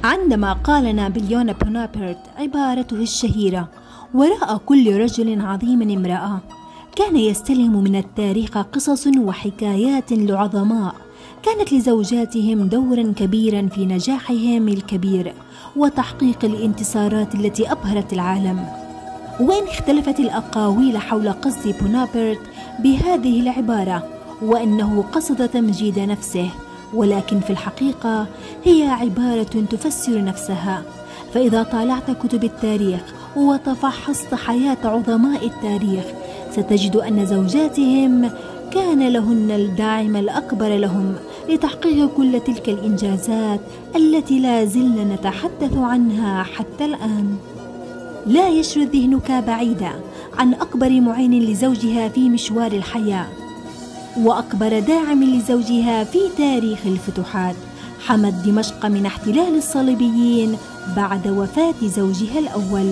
عندما قال نابليون بونابرت عبارته الشهيرة: وراء كل رجل عظيم امرأة، كان يستلهم من التاريخ قصص وحكايات لعظماء كانت لزوجاتهم دورا كبيرا في نجاحهم الكبير وتحقيق الانتصارات التي أبهرت العالم. وإن اختلفت الأقاويل حول قصد بونابرت بهذه العبارة وأنه قصد تمجيد نفسه، ولكن في الحقيقة هي عبارة تفسر نفسها. فإذا طالعت كتب التاريخ وتفحصت حياة عظماء التاريخ ستجد أن زوجاتهم كان لهن الداعم الأكبر لهم لتحقيق كل تلك الإنجازات التي لا زلنا نتحدث عنها حتى الآن. لا يشرد ذهنك بعيدا عن أكبر معين لزوجها في مشوار الحياة وأكبر داعم لزوجها في تاريخ الفتوحات، حمت دمشق من احتلال الصليبيين بعد وفاة زوجها الأول.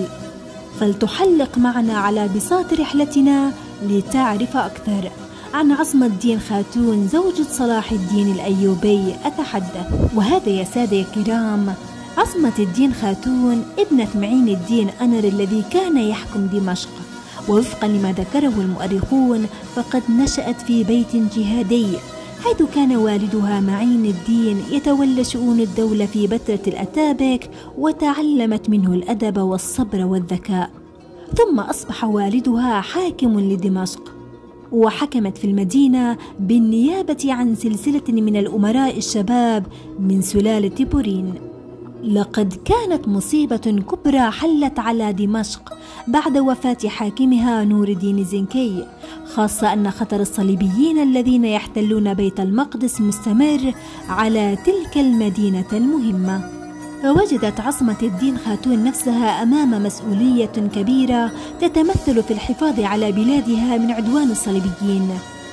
فلتحلق معنا على بساط رحلتنا لتعرف أكثر عن عصمة الدين خاتون زوجة صلاح الدين الأيوبي أتحدث. وهذا يا سادة الكرام عصمة الدين خاتون ابنة معين الدين أنر الذي كان يحكم دمشق، ووفقا لما ذكره المؤرخون فقد نشأت في بيت جهادي، حيث كان والدها معين الدين يتولى شؤون الدولة في فترة الأتابك، وتعلمت منه الأدب والصبر والذكاء. ثم أصبح والدها حاكم لدمشق، وحكمت في المدينة بالنيابة عن سلسلة من الأمراء الشباب من سلالة بورين. لقد كانت مصيبة كبرى حلت على دمشق بعد وفاة حاكمها نور الدين زنكي، خاصة أن خطر الصليبيين الذين يحتلون بيت المقدس مستمر على تلك المدينة المهمة. فوجدت عصمة الدين خاتون نفسها أمام مسؤولية كبيرة تتمثل في الحفاظ على بلادها من عدوان الصليبيين.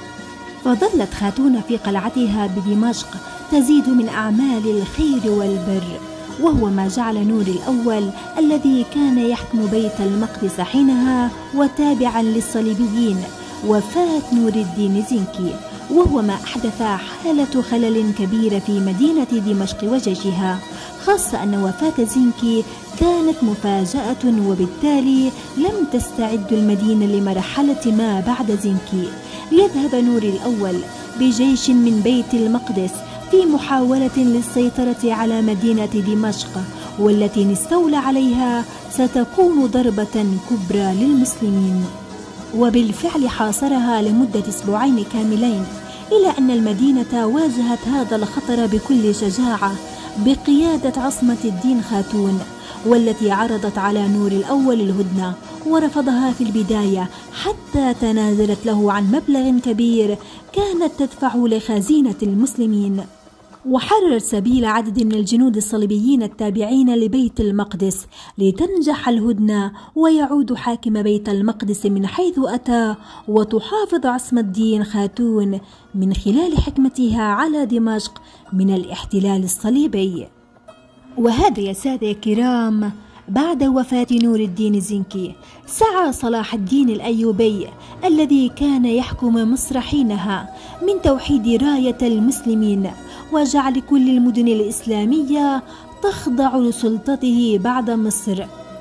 فظلت خاتون في قلعتها بدمشق تزيد من أعمال الخير والبر، وهو ما جعل نور الأول الذي كان يحكم بيت المقدس حينها وتابعا للصليبيين وفاة نور الدين زنكي، وهو ما أحدث حالة خلل كبير في مدينة دمشق وجيشها، خاصة أن وفاة زنكي كانت مفاجأة، وبالتالي لم تستعد المدينة لمرحلة ما بعد زنكي. ليذهب نور الأول بجيش من بيت المقدس في محاولة للسيطرة على مدينة دمشق، والتي إن استولى عليها ستكون ضربة كبرى للمسلمين. وبالفعل حاصرها لمدة أسبوعين كاملين، إلى أن المدينة واجهت هذا الخطر بكل شجاعة بقيادة عصمة الدين خاتون، والتي عرضت على نور الأول الهدنة ورفضها في البداية حتى تنازلت له عن مبلغ كبير كانت تدفع لخزينة المسلمين، وحررت سبيل عدد من الجنود الصليبيين التابعين لبيت المقدس لتنجح الهدنة ويعود حاكم بيت المقدس من حيث أتى، وتحافظ عصمة الدين خاتون من خلال حكمتها على دمشق من الاحتلال الصليبي. وهذا يا سادة الكرام بعد وفاة نور الدين زنكي سعى صلاح الدين الأيوبي الذي كان يحكم مصر حينها من توحيد راية المسلمين وجعل كل المدن الإسلامية تخضع لسلطته بعد مصر،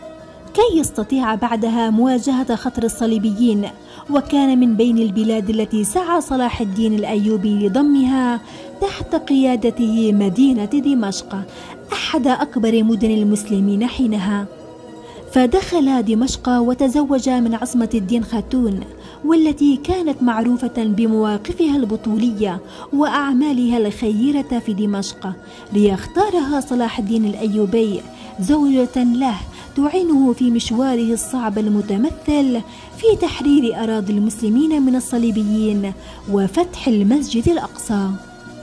كي يستطيع بعدها مواجهة خطر الصليبيين. وكان من بين البلاد التي سعى صلاح الدين الأيوبي لضمها تحت قيادته مدينة دمشق، أحد أكبر مدن المسلمين حينها. فدخل دمشق وتزوج من عصمة الدين خاتون، والتي كانت معروفة بمواقفها البطولية وأعمالها الخيرة في دمشق، ليختارها صلاح الدين الأيوبي زوجة له تعينه في مشواره الصعب المتمثل في تحرير أراضي المسلمين من الصليبيين وفتح المسجد الأقصى.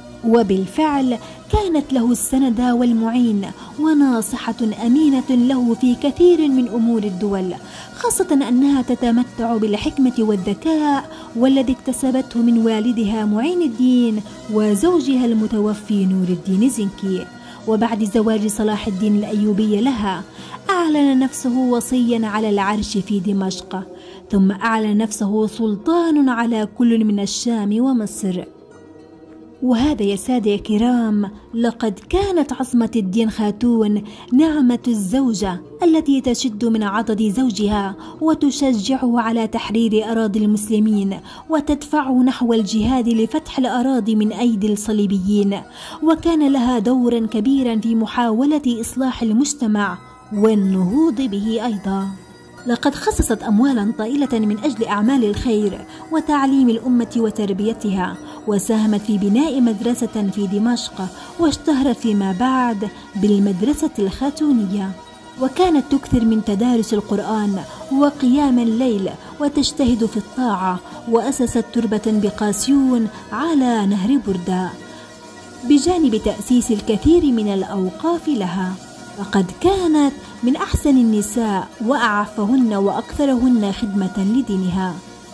وبالفعل كانت له السند والمعين وناصحة أمينة له في كثير من أمور الدول، خاصة أنها تتمتع بالحكمة والذكاء والذي اكتسبته من والدها معين الدين وزوجها المتوفي نور الدين زنكي. وبعد زواج صلاح الدين الأيوبي لها أعلن نفسه وصيا على العرش في دمشق، ثم أعلن نفسه سلطان على كل من الشام ومصر. وهذا يا سادة يا كرام، لقد كانت عصمة الدين خاتون نعمة الزوجة التي تشد من عضد زوجها وتشجعه على تحرير أراضي المسلمين وتدفعه نحو الجهاد لفتح الأراضي من أيدي الصليبيين، وكان لها دورا كبيرا في محاولة إصلاح المجتمع والنهوض به أيضا. لقد خصصت أموالا طائلة من أجل أعمال الخير وتعليم الأمة وتربيتها، وساهمت في بناء مدرسة في دمشق، واشتهرت فيما بعد بالمدرسة الخاتونية، وكانت تكثر من تدارس القرآن وقيام الليل وتجتهد في الطاعة، وأسست تربة بقاسيون على نهر بردة بجانب تأسيس الكثير من الأوقاف لها. وقد كانت من أحسن النساء وأعفهن وأكثرهن خدمة لدينها.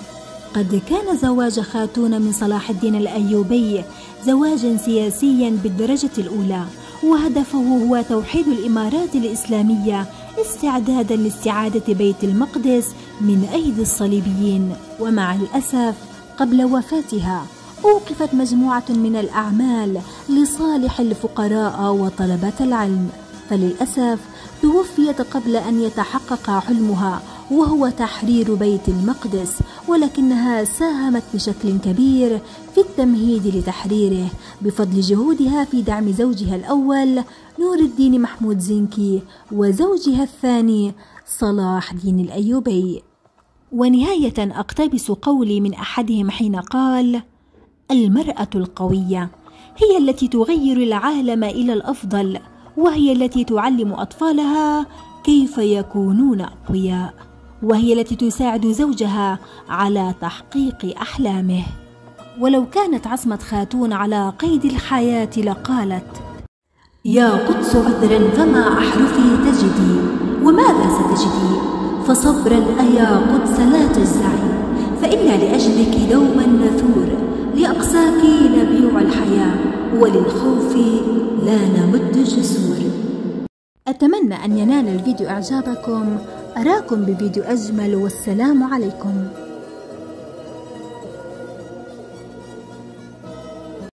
قد كان زواج خاتون من صلاح الدين الأيوبي زواجا سياسيا بالدرجة الأولى، وهدفه هو توحيد الإمارات الإسلامية استعدادا لاستعادة بيت المقدس من أيدي الصليبيين. ومع الأسف قبل وفاتها أوقفت مجموعة من الأعمال لصالح الفقراء وطلبة العلم، فللأسف توفيت قبل أن يتحقق حلمها وهو تحرير بيت المقدس، ولكنها ساهمت بشكل كبير في التمهيد لتحريره بفضل جهودها في دعم زوجها الأول نور الدين محمود زنكي وزوجها الثاني صلاح دين الأيوبي. ونهاية أقتبس قولي من أحدهم حين قال: المرأة القوية هي التي تغير العالم إلى الأفضل، وهي التي تعلم أطفالها كيف يكونون أقوياء، وهي التي تساعد زوجها على تحقيق أحلامه. ولو كانت عصمة خاتون على قيد الحياة لقالت: يا قدس عذرا فما أحرفي تجدي، وماذا ستجدي؟ فصبرا أيا قدس لا تجزعي، فإنا لأجلك دوما نثور، لأقساك نبيع الحياة، وللخوف لا نمد الجسور. أتمنى أن ينال الفيديو إعجابكم، أراكم بفيديو أجمل، والسلام عليكم.